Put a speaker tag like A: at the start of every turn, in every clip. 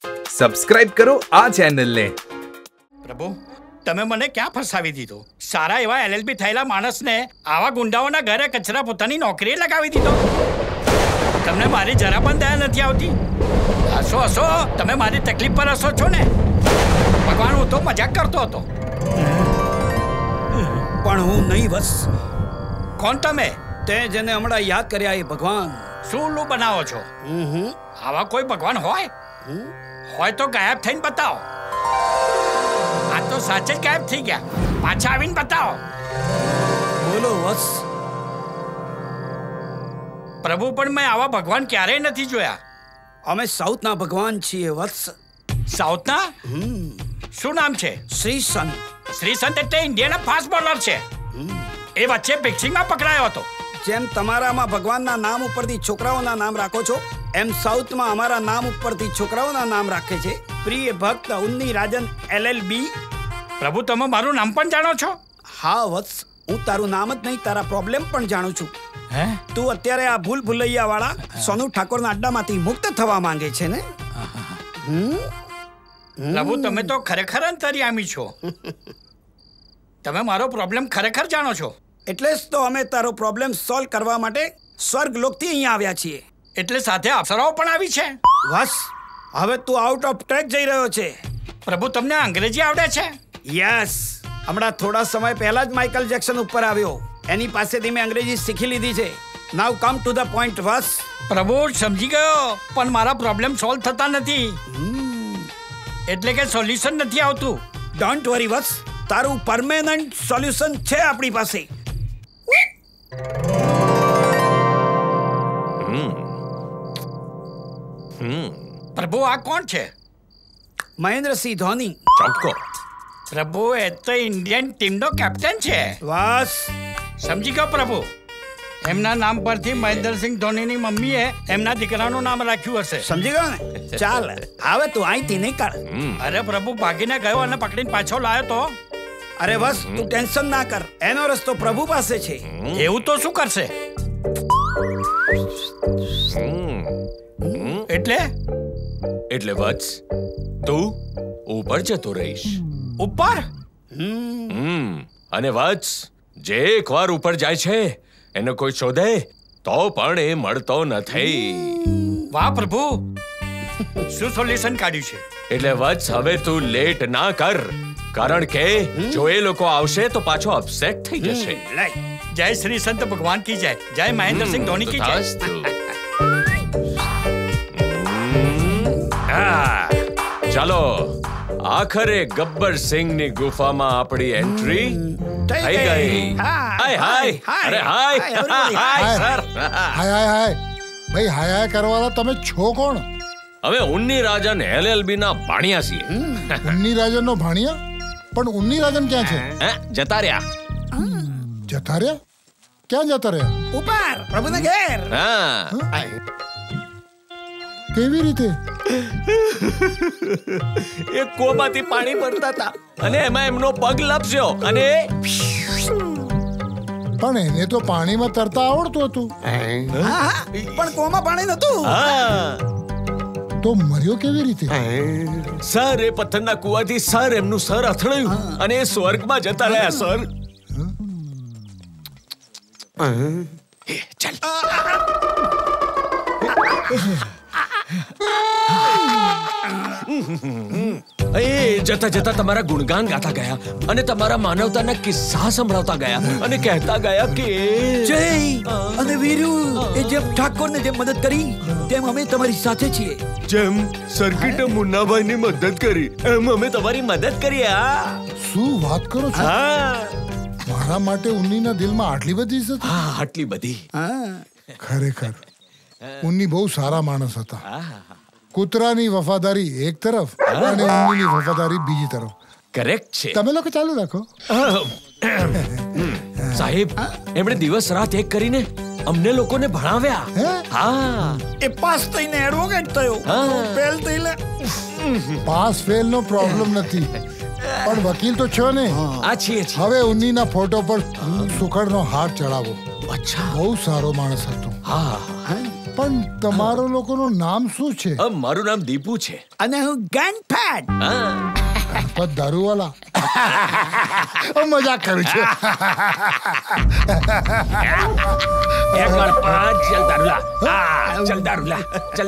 A: Subscribe કરો આ ચેનલને.
B: પ્રભુ, તમે મને ક્યાં ફસાવી દીધો? સારા એવા LLB થયેલા માણસને આવા ગુંડાઓના ઘરે કચરા પોતાની નોકરીએ લગાવી દીધો. તમને મારી જરા પણ દયા નથી આવતી. હસો હસો, તમે મારી તકલીફ પર હસો છો ને? ભગવાન, હું તો મજાક કરતો હતો.
C: પણ હું નહીં બસ.
B: કોણ તમે?
C: તે જેને હમણાં યાદ કર્યા એ ભગવાન.
B: શું ઉલ્લુ બનાવો છો? આવા કોઈ ભગવાન હોય? હોય તો ગાયબ થઈને બતાવો. આ તો સાચે જ ગાયબ થઈ ગયા. પાછા આવીને બતાવો.
C: બોલો વત્સ.
B: પ્રભુ, પણ મેં આવા ભગવાન ક્યારેય નથી જોયા.
C: અમે સાઉથના ભગવાન છીએ વત્સ.
B: સાઉથના? શું નામ છે?
C: શ્રીસંત.
B: શ્રીસંત એટલે ઇન્ડિયાના ફાસ્ટ બોલર છે. એ વચ્ચે પિક્ચિંગમાં પકડાયો હતો.
C: જેમ તમારામાં ભગવાનના નામ ઉપરથી છોકરાઓના નામ રાખો છો, એમ સાઉથમાં અમારા નામ ઉપરથી છોકરાઓના નામ રાખે છે. પ્રિય ભક્ત ઉન્ની રાજન LLB.
B: પ્રભુ, તમે મારું નામ પણ જાણો છો?
C: હા વત્સ, હું તારું નામ જ નહીં, તારા પ્રોબ્લેમ પણ જાણું છું. તું અત્યારે આ ભૂલ ભૂલૈયા વાળા સોનુ ઠાકોરના અડ્ડામાંથી મુક્ત થવા માંગે છે ને?
B: પ્રભુ, તમે તો ખરેખર અંતર્યામી છો. તમે મારો પ્રોબ્લેમ ખરેખર જાણો છો.
C: એટલે જ તો અમે તારો પ્રોબ્લેમ સોલ્વ કરવા માટે સ્વર્ગ લોકથી અહીંયા આવ્યા છીએ.
B: એટલે સાથે અપ્સરાઓ પણ આવી છે.
C: બસ, હવે તું આઉટ ઓફ ટ્રેક જઈ રહ્યો છે.
B: પ્રભુ, તમને અંગ્રેજી આવડે છે?
C: યસ, હમણાં થોડા સમય પહેલા જ માઇકલ જેક્સન ઉપર આવ્યો. એની પાસેથી મેં અંગ્રેજી શીખી લીધી છે. Now come to the point વસ.
B: પ્રભુ, સમજી ગયો, પણ મારા પ્રોબ્લેમ સોલ્વ થતા નથી. એટલે કે સોલ્યુશન નથી આવતું.
C: ડોન્ટ વરી વસ, તારું પરમેનન્ટ સોલ્યુશન છે આપણી પાસે.
B: પ્રભુ, આ કોણ છે?
C: મહેન્દ્રસિંહ ધોની.
B: ચોક્કો. પ્રભુ, એ તો ઇન્ડિયન ટીમનો કેપ્ટન છે.
C: બસ
B: સમજી ગયો પ્રભુ. એમના નામ પરથી મહેન્દ્રસિંહ ધોનીની મમ્મીએ એમના દીકરાનું નામ રાખ્યું હશે.
C: સમજી ગયો ને? ચાલ, હવે તું અહીંથી નીકળ.
B: અરે પ્રભુ, ભાગીને ગયો અને પકડીને પાછો લાયો તો?
C: અરે બસ, તું ટેન્શન ના કર, એનો રસ્તો પ્રભુ પાસે છે.
B: એવું તો શું કરશે?
D: એટલે વત્સ, તું ઉપર જતો રહીશ.
B: ઉપર?
D: અને વત્સ, જે એકવાર ઉપર જાય છે એને કોઈ શોધે તો પણ એ મળતો નથી.
B: વાહ પ્રભુ, શું સોલ્યુશન કાઢ્યું છે?
D: એટલે વત્સ, હવે તું લેટ ના કર, કારણ કે જો એ લોકો આવશે તો પાછો અપસેટ થઈ જશે.
B: જય શ્રી સંત ભગવાન કી જય. જય મહેન્દ્રસિંહ ધોની કી જય.
D: ચાલો, આખરે ગબ્બર સિંહની ગુફામાં આપણી એન્ટ્રી થઈ ગઈ. હાય હાય. અરે હાય હાય સર.
E: હાય હાય હાય. ભાઈ હાય હાય કરવાવાળા તમે છો કોણ?
D: હવે ઉન્ની રાજન LLB ના ભાણિયા છીએ.
E: ઉન્ની રાજન નો ભાણિયા? પણ ઉન્ની રાજન ક્યાં છે?
D: જતા રહ્યા.
E: જતા રહ્યા? ક્યાં જતા રહ્યા?
C: ઉપર, પ્રભુના ઘેર.
D: હા.
E: કેવી રીતે?
D: એ કૂવામાંથી પાણી ભરતા હતા અને એમાં એમનો પગ લપસ્યો અને
E: પણ એને તો પાણીમાં તરતા આવડતું હતું.
C: પણ કૂવામાં પાણી નતું.
E: તો મર્યો કેવી રીતે?
D: સર, એ પથ્થરના કૂવાથી સર એમનું સર અથડાયું અને એ સ્વર્ગમાં જતા રહ્યા. સર ચાલ. એ જતા જતા તમારા ગુણગાન ગાતા ગયા અને તમારા માનવતાના કિસ્સા સંભળાવતા ગયા અને કહેતા ગયા કે
C: જય અને વીરુ, એ જેમ ઠાકોરને જેમ મદદ કરી તેમ અમે તમારી સાથે છીએ.
D: જેમ સર્કિટે મુન્નાભાઈની મદદ કરી એમ અમે તમારી મદદ કરી.
E: શું વાત કરો છો? મારા માટે ઉન્નીના દિલમાં આટલી બધી ઇજ્જત?
D: હા, આટલી બધી.
E: ખરેખર ઉન્ની બહુ સારા માણસ હતા. કૂતરાની વફાદારી એક તરફ અને ઉન્નીની વફાદારી બીજી તરફ.
D: કરેક્ટ છે.
E: તમે લોકો ચાલુ રાખો.
D: સાહેબ, એમણે દિવસ રાત એક કરીને અમને લોકોને ભણાવ્યા. હા,
C: એ પાસ થઈને એડવોકેટ થયો. ફેલ થઈને
E: પાસ ફેલ નો પ્રોબ્લેમ નથી, પણ વકીલ તો છો ને.
D: આ છીએ.
E: હવે ઉન્નીના ફોટો પર સુખડનો હાર ચડાવો.
D: અચ્છા,
E: બહુ સારો માણસ હતો.
D: હા,
E: પણ તમારો લોકોનું નામ શું છે?
D: મારું નામ દીપુ છે.
C: અને હું ગનપત.
E: ગણપત દારૂવાલા. મજાક કરું છું.
D: ચલ દારૂલા.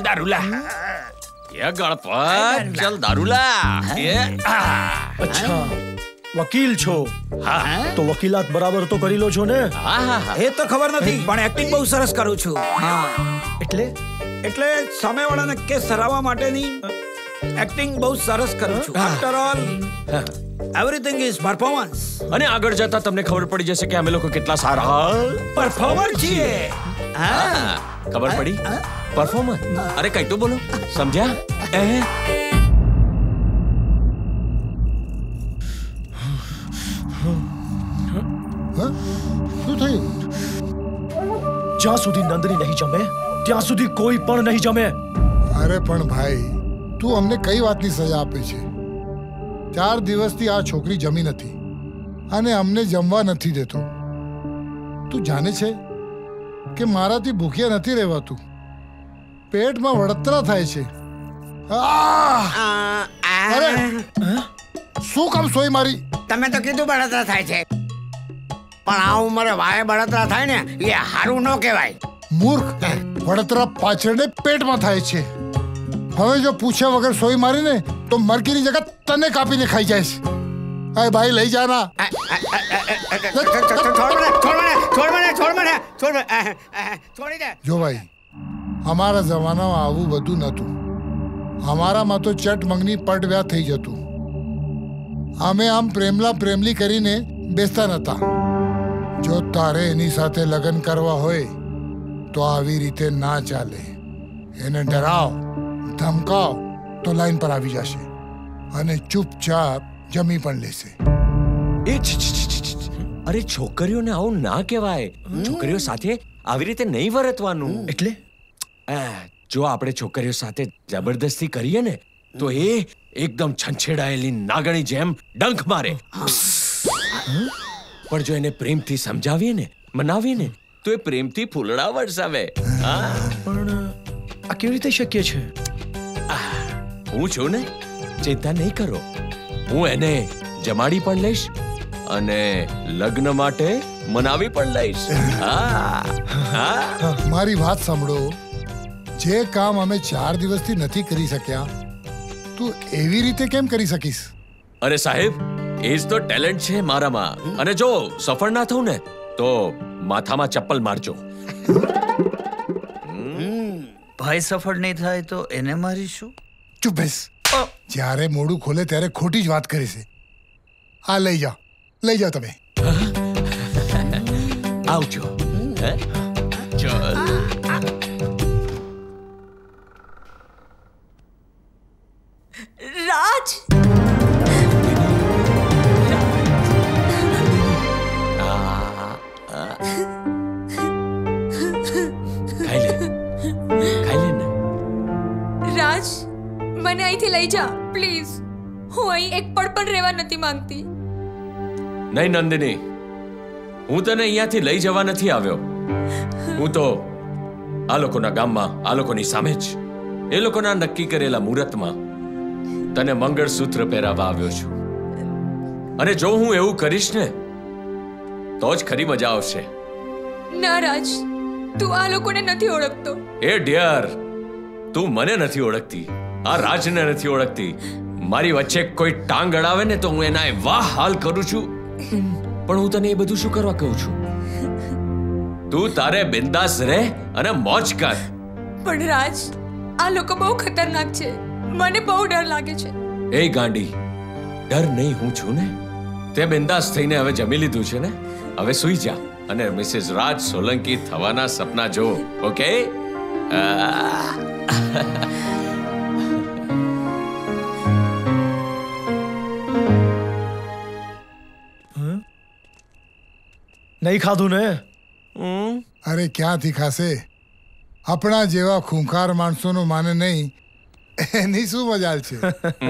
F: અચ્છા, વકીલ છો? તો વકીલાત બરાબર તો કરી લો છો ને?
C: એ તો ખબર નથી, પણ એક્ટિંગ બહુ સરસ કરું છું. એટલે સામેવાળાને કેસ હરાવવા માટેની એક્ટિંગ બહુ સરસ કરું છું. After all everything is performance.
D: અને આગળ જતા તમને ખબર પડી જશે કે અમે લોકો કેટલા સારા
C: પરફોર્મર છીએ.
D: ખબર પડી? પરફોર્મન્સ. અરે કઈ તો બોલો, સમજ્યા?
E: શું થયું?
F: જ્યાં સુધી નંદની નહીં જમે ત્યાં સુધી કોઈ પણ નહીં જમે.
E: અરે પણ ભાઈ, તું અમને કઈ વાતની સજા આપે છે? 4 દિવસથી આ છોકરી જમી નથી અને અમને જમવા નથી દેતો. તું જાણે છે કે મારાથી ભૂખ્યા નથી રહેવાતું. પેટમાં વળતરા થાય છે. અરે શું કામ સોય મારી?
C: તમે તો કીધું બળતરા થાય છે, પણ આ ઉંમરે વાય બળતરા થાય ને એ હારું ન કહેવાય.
E: મૂર્ખ, વળતરા પાછળ પેટમાં થાય છે. હવે જો પૂછ્યા વગર સોય મારીને તો મરકીની જગત તને કાપીને ખાઈ જાય છે. અરે ભાઈ લઈ જાના. જો ભાઈ, અમારા જમાનામાં આવું બધું નહોતું. અમારામાં તો ચટ મંગની પડવ્યા થઈ જતું. અમે આમ પ્રેમલી કરીને બેસતા નતા. જો તારે એની સાથે લગ્ન કરવા હોય તો આવી રીતે ના ચાલે. એને ડરાવ, ધમકાવ તો લાઈન પર આવી જશે અને ચૂપચાપ જમી પણ લેશે.
D: અરે છોકરીઓને આવું ના કહેવાય. છોકરીઓ સાથે આવી રીતે નહીં વર્તવાનું.
F: એટલે
D: જો આપણે છોકરીઓ સાથે જબરદસ્તી કરીએ ને તો એ એકદમ છંછેડાયેલી નાગણી જેમ ડંખ મારે. પણ જો એને પ્રેમથી સમજાવીએ ને, મનાવીએ ને, તો એ પ્રેમથી ફૂલડા વરસાવે.
F: પણ આ કેવી રીતે શક્ય છે?
D: હું છું ને, ચિંતા નહીં કરો. હું એને જમાડી પણ લઈશ અને લગ્ન માટે મનાવી પણ લઈશ.
E: મારી વાત સાંભળો. જે કામ અમે 4 દિવસથી નથી કરી શક્યા, તું એવી રીતે કેમ કરી શકીશ?
D: અરે સાહેબ, એ જ તો ટેલેન્ટ છે મારામાં. અને જો સફળ ના થઉં ને તો માથામાં ચપ્પલ મારજો.
G: ભાઈ સફળ નહીં થાય તો એને મારીશું.
E: ચૂપ બેસ. જ્યારે મોઢું ખોલે ત્યારે ખોટી જ વાત કરી છે. આ લઈ જાઓ તમે.
D: આવજો. ચલ.
H: રાજ, રાજ, મને અહીંથી લઈ જા પ્લીઝ. હું અહીં એક પળ પણ રહેવા નથી માંગતી.
D: નહીં નંદિની, હું તને અહીંયાથી લઈ જવા નથી આવ્યો. હું તો આ લોકોના ગામમાં, આ લોકોની સામે જ, એ લોકોના નક્કી કરેલા મુહૂર્તમાં તને મંગળસૂત્ર પહેરાવવા આવ્યો છું. અને જો હું એવું કરીશ ને તો જ ખરી મજા આવશે.
H: ના રાજ, તું આ લોકોને નથી ઓળખતો.
D: એ ડિયર, તું મને નથી ઓળખતી, આ રાજને નથી ઓળખતી. મારી વચ્ચે કોઈ ટાંગ અડાવે ને તો હું એના એવા હાલ કરું છું. પણ હું તને એ બધું શું કરવા કહું છું? તું તારે બિંદાસ રહે અને મોજ કર.
H: પણ રાજ, આ લોકો બહુ ખતરનાક છે. મને બહુ ડર લાગે છે.
D: એ ગાંડી, ડર નહીં, હું છું ને. તે બિંદાસ થઈને હવે જમી લીધું છે ને, હવે સૂઈ જા અને મિસિસ રાજ સોલંકી થવાના સપના જો. ઓકે?
F: નહીં ખાધું ને?
E: અરે ક્યાંથી ખાશે? આપણા જેવા ખૂંખાર માણસોનું માને નહીં એની શું મજાલ છે?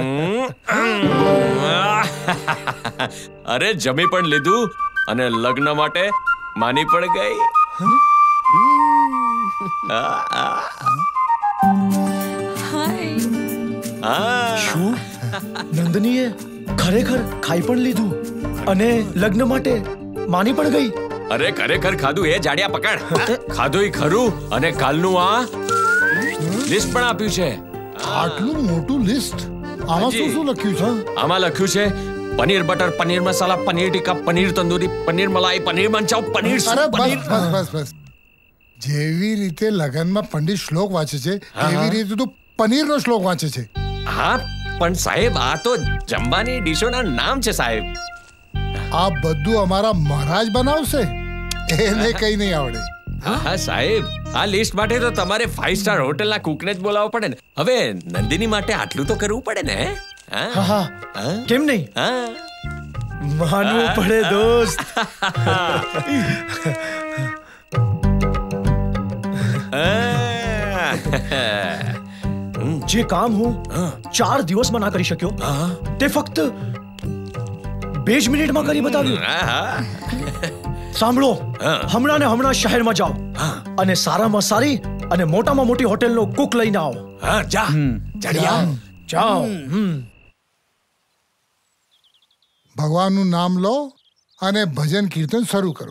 D: અરે જમી પણ લીધું અને લગ્ન માટે માની પણ ગઈ.
F: શું નંદનીએ ખરેખર ખાઈ પણ લીધું અને લગ્ન માટે માની પણ ગઈ?
D: અરે ખરેખર ખાધું એ જાડિયા પકડ. ખાધું ખરું અને કાલનું આ લિસ્ટ પણ આપ્યું છે.
E: આટલું મોટું લિસ્ટ? આમાં શું શું લખ્યું છે?
D: આમાં લખ્યું છે paneer butter, paneer masala, paneer tikka, paneer tandoori, paneer malai, paneer manchow, paneer paneer.
E: બસ જેવી રીતે લગનમાં પંડિત શ્લોક વાંચે છે એવી રીતે તું પનીરનો શ્લોક વાંચે છે.
D: હા પણ સાહેબ આ તો જમવાની ડીશોના નામ છે સાહેબ.
E: આ બધું અમારા મહારાજ બનાવશે, એને કઈ નહીં આવડે.
D: હા સાહેબ, આ લિસ્ટ માટે તો તમારે 5 સ્ટાર હોટલના કુકને જ બોલાવવો પડે ને. હવે નંદિની માટે આટલું તો કરવું પડે ને.
F: હા કેમ નહીં? માનવું પડે દોસ્ત. જે કામ હું 4 દિવસમાં ના કરી શક્યો તે ફક્ત 2 જ મિનિટમાં કરી બતાવ્યું. સાંભળો, હમણાં ને હમણાં શહેરમાં જાઓ અને સારામાં સારી અને મોટામાં મોટી હોટેલનો કુક લઈને આવો. જાઓ.
E: ભગવાનનું નામ લો અને ભજન કીર્તન શરૂ કરો.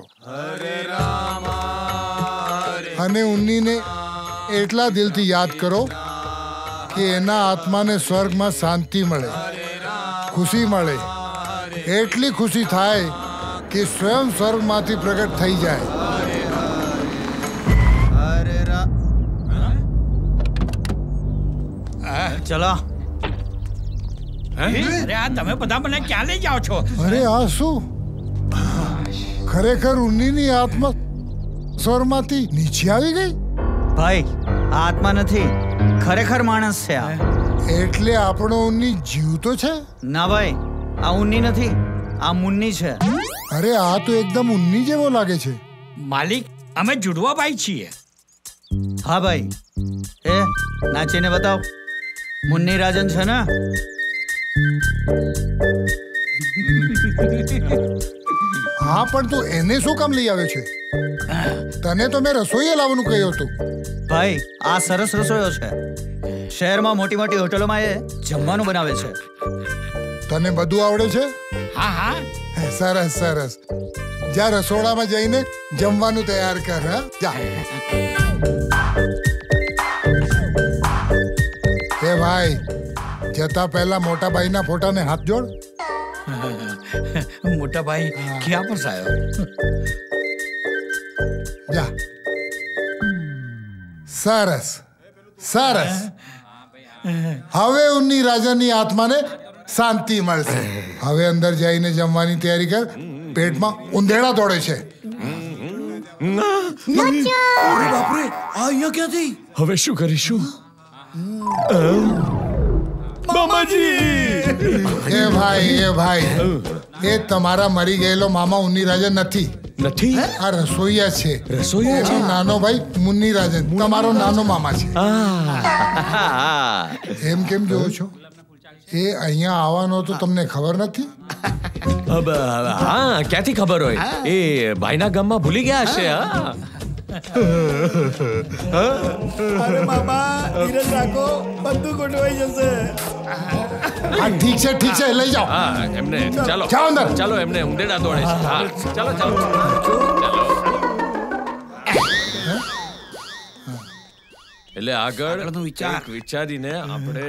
E: અને ઉન્નીને એટલા દિલથી યાદ કરો કે એના આત્માને સ્વર્ગમાં શાંતિ મળે, ખુશી મળે. એટલી ખુશી થાય કે સ્વયં સ્વર્ગમાંથી પ્રગટ થઈ જાય.
G: ચલો.
B: અરે આ તમે બધા મને ક્યાં લઈ જાઓ છો?
E: અરે આ શું? ખરેખર ઉન્નીની આત્મા સ્વર્ગમાંથી નીચે આવી ગઈ?
G: ભાઈ આ આત્મા નથી, ખરેખર માણસ છે આ.
E: એટલે આપણો ઉન્ની જીવતો છે?
G: ના ભાઈ, આ ઉન્ની નથી, આ મુન્ની છે.
E: અરે આ તો એકદમ ઉન્ની જેવો લાગે છે.
B: માલિક, અમે જુડવા ભાઈ છીએ.
G: હા ભાઈ, એ નાચીને બતાવ. મુન્ની રાજન છે ને?
E: હા પણ તું એને શું કામ લઈ આવ્યો છે? તને તો મેં રસોઈએ લાવવાનું કહ્યું હતું.
G: ભાઈ આ સરસ રસોઈયો છે. શહેરમાં મોટી મોટી હોટલોમાં એ જમવાનું બનાવે છે.
E: તને બધું આવડે છે?
B: હા હા.
E: સરસ સરસ. જા રસોડામાં જઈને જમવાનું તૈયાર કર. હા જા. હે ભાઈ, જતા પહેલા મોટા ભાઈના ફોટાને હાથ જોડ.
B: મોટા ભાઈ ક્યાં ફસાયો?
E: જા. સરસ સરસ. હવે ઉન્ની રાજાની આત્માને શાંતિ મળશે. હવે અંદર જઈને જમવાની તૈયારી કર. પેટમાં ઉંધેડા દોડે છે.
F: હવે શું કરીશું?
E: એ ભાઈ એ તમારા મરી ગયેલો મામા ઉન્ની રાજન નથી. આ રસોઈયા છે. એનો નાનો ભાઈ મુન્ની રાજન તમારો નાનો મામા છે. એમ કેમ જોવો છો? એ અહીંયા આવવાનો તો તમને ખબર નથી?
D: હા, ક્યાંથી ખબર હોય? એ ભાઈના ગામમાં ભૂલી ગયા હશે.
C: અરે મામા, ધીરજ રાખો, બધું ગોઠવાઈ જશે.
E: ઠીક છે લઈ જાઓ.
D: હા એમને ચાલો
E: અંદર.
D: ચાલો, એમને ઉંદેડા દોડે છે. હા ચાલો. એટલે આગળ વિચારીને આપણે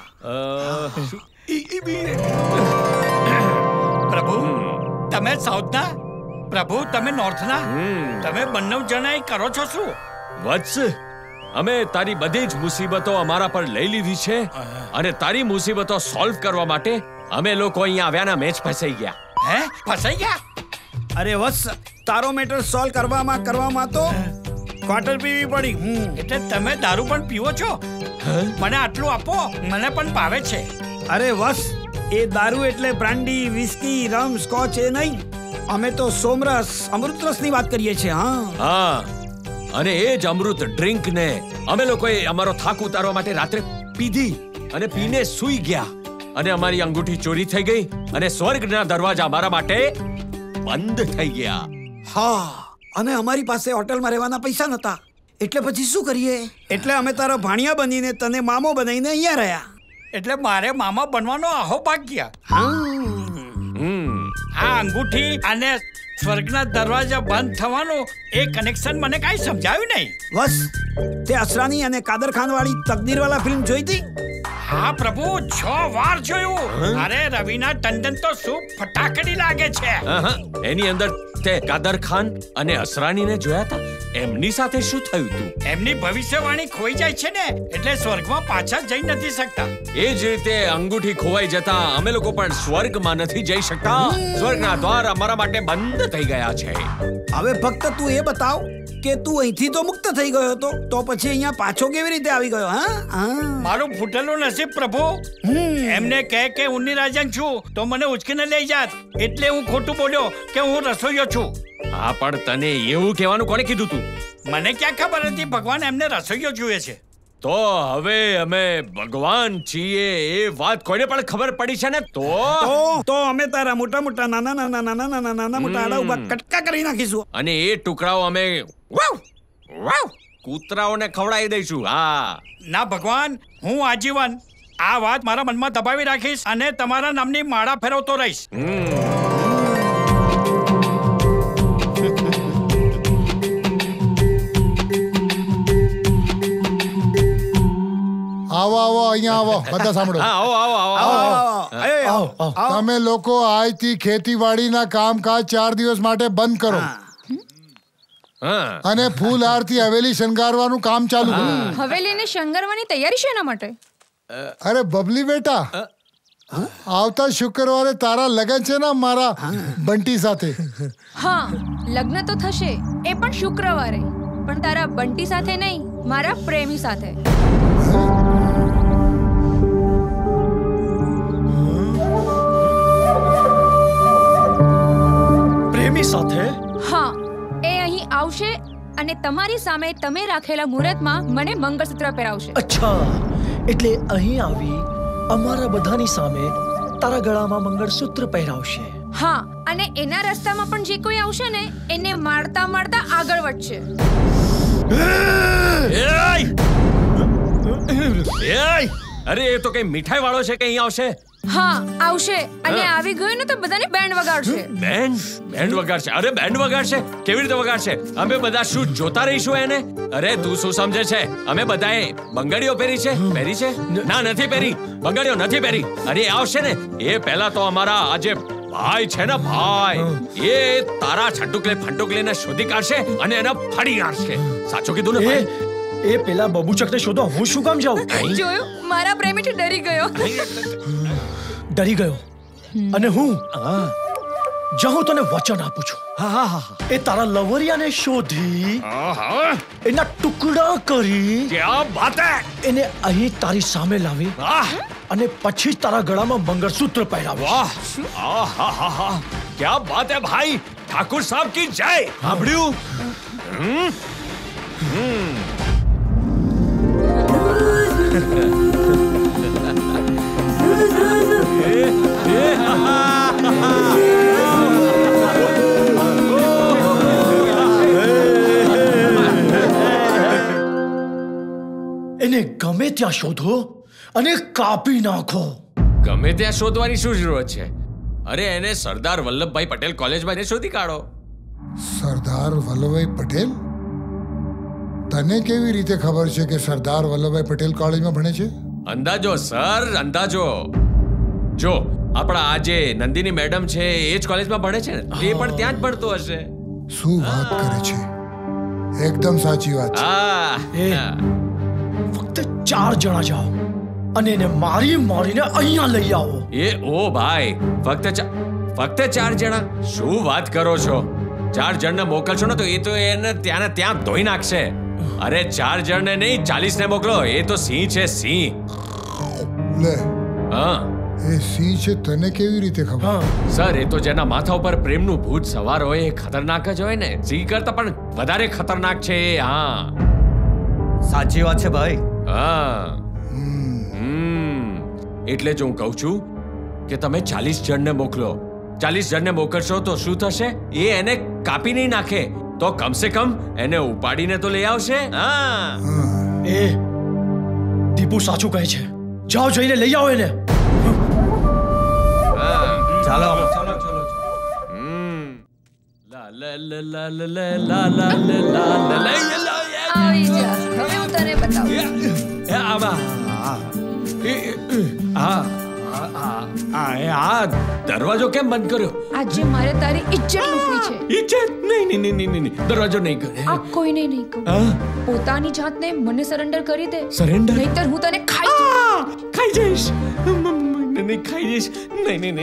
B: પ્રભુ તમે સાઉથના, પ્રભુ તમે નોર્થના, તમે બંને જણા કરો છો શું?
D: વત્સ, અમે તારી બધી જ મુસીબતો અમારા પર લઈ લીધી છે અને તારી મુસીબતો સોલ્વ કરવા માટે અમે લોકો અહીંયા આવ્યાના મેચ ફસાઈ ગયા.
B: હે, ફસાઈ ગયા?
C: અરે વત્સ, તારો મેટર સોલ્વ કરવામાં તો ક્વાર્ટર પીવી પડી.
B: એટલે તમે દારૂ પણ પીવો છો? મને આટલું આપો, મને પણ ભાવે છે.
C: અરે વત્સ, એ દારૂ એટલે બ્રાન્ડી, વિસ્કી, રમ, સ્કોચ એ નહીં. અમે તો સોમરસ, અમૃતરસની વાત કરીએ છીએ.
D: હા, અને એ જ અમૃત ડ્રિંક ને અમે લોકોએ અમારો થાક ઉતારવા માટે રાત્રે પીધી અને પીને સૂઈ ગયા અને અમારી અંગૂઠી ચોરી થઈ ગઈ અને સ્વર્ગના દરવાજા અમારા માટે બંધ થઈ ગયા.
C: હા, અને અમારી પાસે હોટલમાં રહેવાના પૈસા નતા એટલે પછી શું કરીએ? એટલે અમે તારા ભાણિયા બનીને તને મામો બનાવીને અહીંયા રહ્યા.
B: એટલે મારે મામા બનવાનો આહો ભાગ્ય. આ અંગૂઠી અને સ્વર્ગના દરવાજા બંધ થવાનું એ કનેક્શન મને કાંઈ સમજાવ્યું નહીં.
C: બસ તે અસરાની અને કાદર ખાન વાળી તકદીરવાલા ફિલ્મ જોઈ હતી?
B: હા પ્રભુ, 6 વાર જોયું. અરે રવિના ટંડન તો શું ફટાકડી લાગે છે.
D: એની અંદર તે કાદર ખાન અને અસરાનીને જોયા હતા. એમની સાથે શું થયું હતું?
B: એમની ભવિષ્યવાણી ખોઈ જાય છે ને, એટલે સ્વર્ગમાં પાછા જઈ નથી શકતા.
D: એ જ રીતે અંગૂઠી ખોવાઈ જતા અમે લોકો પણ સ્વર્ગમાં નથી જઈ શકતા. સ્વર્ગના દ્વાર અમારા માટે બંધ થઈ ગયા છે.
C: હવે ફક્ત તું એ બતાવ કે તું અહીંથી તો મુક્ત થઈ ગયો હતો, તો પછી અહીંયા પાછો કેવી રીતે આવી ગયો?
B: મારું ફૂટેલું નસીબ પ્રભુ. એમને કહે કે ઉન્ની રાજન છું તો મને ઉચકીને લઈ જાત, એટલે હું ખોટું બોલ્યો કે હું રસોઈયો છું.
D: હા, પણ તને એવું કહેવાનું કોણે કીધું તું?
B: મને ક્યાં ખબર હતી ભગવાન એમને રસોઈયો જુએ છે.
D: તો હવે અમે ભગવાન છીએ એ વાત કોઈને પણ ખબર પડી છે ને?
C: તો અમે તારા મોટા મોટા નાના મોટા આડા ઉભા કટકા કરી નાખીશું,
D: અને એ ટુકડાઓ અમે કૂતરાઓને ખવડાવી દઈશું. હા
B: ના ભગવાન, હું આજીવન આ વાત મારા મનમાં દબાવી રાખીશ અને તમારા નામની માળા ફેરવતો રહીશ.
E: આવો આવો, અહીંયા આવો, બધા સાંભળો. તમે લોકો આજથી ખેતીવાડીના કામકાજ 4 દિવસ માટે બંધ કરો અને ફૂલ હારથી હવેલી શણગારવાનું કામ ચાલુ કરો.
H: હવેલીને શણગારવાની તૈયારી છે એના માટે.
E: અરે બબલી બેટા, આવતા શુક્રવારે તારા લગ્ન છે ને મારા બંટી સાથે.
H: હા, લગ્ન તો થશે, એ પણ શુક્રવારે, પણ તારા બંટી સાથે નહીં, મારા પ્રેમી સાથે.
F: પ્રેમી સાથે?
H: હા, એ અહીં આવશે અને તમારી સામે તમે રાખેલા મુહૂર્તમાં મને મંગળસૂત્ર પહેરાવશે.
F: અચ્છા, એટલે અહીં આવી અમારા બધાની સામે તારા ગળામાં મંગળસૂત્ર પહેરાવશે.
H: હા, અને એના રસ્તામાં પણ જે કોઈ આવશે ને એને મારતા મારતા આગળ વધશે.
D: અરે એ તો કઈ મીઠાઈ વાળો છે કે અહીં આવશે?
H: હા, આવશે, અને આવી ગયો ને તો બધાને બેન્ડ વગાડશે.
D: બેન્ડ વગાડશે? અરે બેન્ડ વગાડશે? કેવી રીતે વગાડશે? અમે બધા શું જોતા રહીશું એને? અરે તું શું સમજે છે? અમે બધાએ બંગડીઓ પહેરી છે? ના, નથી પહેરી. બંગડીઓ નથી પહેરી. અરે આવશે ને એ પહેલા તો અમારા આજે ભાઈ છે ને, ભાઈ, એ તારા છંટુકલે ફંટુકલેને શોધી કાઢશે અને એને ફાડી નાખશે. સાચું કીધું ને ભાઈ?
F: એ પેલા બબુચકને શોધો, હું શું કામ જાઉં?
H: જોયું, મારા પ્રેમીથી ડરી ગયો.
F: ડરી ગયો? અને હું જાઉં તને વચન આપું છું, એ તારા લવરિયાને શોધી એના ટુકડા કરી એને અહીં તારી સામે લાવી અને પછી તારા ગળામાં મંગળસૂત્ર પહેરાવીશ.
D: ક્યા બાત હે ભાઈ! ઠાकुर સાહેબ કી જય! સાંભળ્યું?
F: એને ગમે ત્યાં શોધો અને કાપી નાખો.
D: ગમે ત્યાં શોધવાની શું જરૂરત છે? અરે એને સરદાર વલ્લભભાઈ પટેલ કોલેજમાં શોધી કાઢો.
E: સરદાર વલ્લભભાઈ પટેલ? તને કેવી રીતે ખબર છે કે સરદાર વલ્લભભાઈ પટેલ કોલેજમાં ભણે છે?
D: અંદાજો સર, અંદાજો. જો આપણા આજે નંદિની મેડમ છે એ જ કોલેજમાં ભણે છે ને, એ પણ ત્યાં જ ભણતો હશે.
E: શું વાત કરે છે? એકદમ સાચી વાત છે.
F: ફક્ત 4 જણા જાઓ અને એને મારીને અહીંયા લઈ આવો.
D: ઓ ભાઈ, ફક્ત 4 જણા? શું વાત કરો છો? 4 જણને મોકલશો ને તો એ તો એને ત્યાં ધોઈ નાખશે. અરે 4 જણને નહીં, 40 ને મોકલો. એ તો સિંહ છે, સિંહ.
E: લે,
D: હા,
E: એ સિંહ છે તને કેવી રીતે ખબર?
D: સર, એ તો જેના માથા ઉપર પ્રેમનું ભૂત સવાર હોય એ ખતરનાક જ હોય ને. સિંહ કરતા પણ વધારે ખતરનાક છે એ. હા,
G: સાચી વાત છે ભાઈ.
D: હા, એટલે જ હું કહું છું કે તમે 40 જણને મોકલો. 40 જણને મોકલશો તો શું થશે? એ એને કાપી નહીં નાખે, તો કમસે કમ એને ઉપાડીને તો લઈ આવશે. હા,
F: એ દીપુ સાચું કહે છે. જાઓ જઈને લઈ આવો એને.
G: ચાલો
D: લા લા લા લા લા લા લા લા લા.
H: આવી જા, હવે હું તને બતાવું.
D: દરવાજો કેમ બંધ કર્યો?
H: આજે મારે તારી ઇજ્જત લૂંટવી છે.
D: ઇજ્જત? નહીં, દરવાજો નહીં કરે.
H: આ કોઈને નહીં કહું. પોતાની જાતને મને સરેન્ડર કરી દે.
D: Surrender?
H: નહીતર હું તને ખાઈ જઈશ.
D: ખાઈ જઈશ. નહીં ખાઈ જઈશ. નહીં.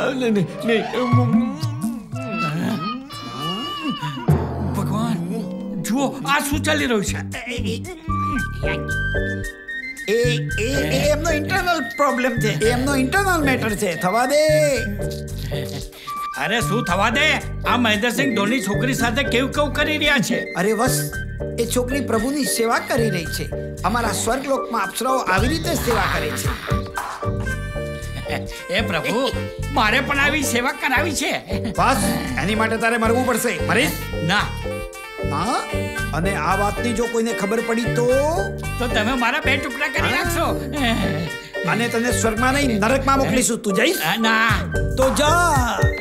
B: ભગવાન જુઓ આ શું ચાલી રહ્યું છે.
C: એમનો ઇન્ટરનલ પ્રોબ્લેમ છે, એમનો ઇન્ટરનલ મેટર છે. થવા દે.
B: અરે શું થવા દે? આ મહેન્દ્રસિંહ ધોની છોકરી સાથે કેવું કરી રહ્યા છે.
C: અરે બસ, એ છોકરી પ્રભુની સેવા કરી રહી છે. અમારા સ્વર્ગલોકમાં અપ્સરાઓ આવી રીતે સેવા કરે છે.
B: એ પ્રભુ, મારે પણ આવી સેવા કરાવી છે.
C: બસ, એની માટે તારે મરવું પડશે. મરીશ
B: ના.
C: હા, અને આ વાતની જો કોઈને ખબર પડી તો
B: તમે મારા 2 ટુકડા કરી નાખશો.
C: અને તને સ્વર્ગમાં નહીં નરકમાં મોકલીશું. તું જઈશ?
B: ના.
C: તો જા.